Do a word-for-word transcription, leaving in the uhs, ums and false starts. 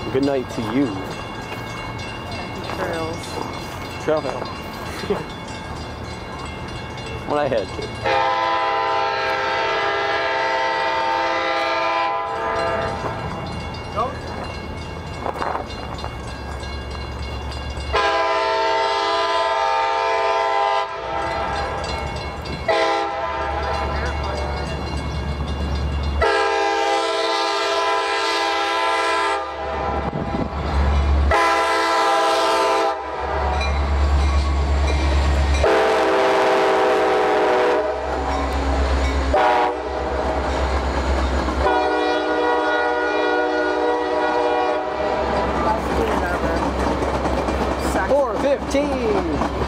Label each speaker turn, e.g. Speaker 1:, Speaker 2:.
Speaker 1: Good night to you.
Speaker 2: Happy trails.
Speaker 1: Trail. What I had to. four fifteen.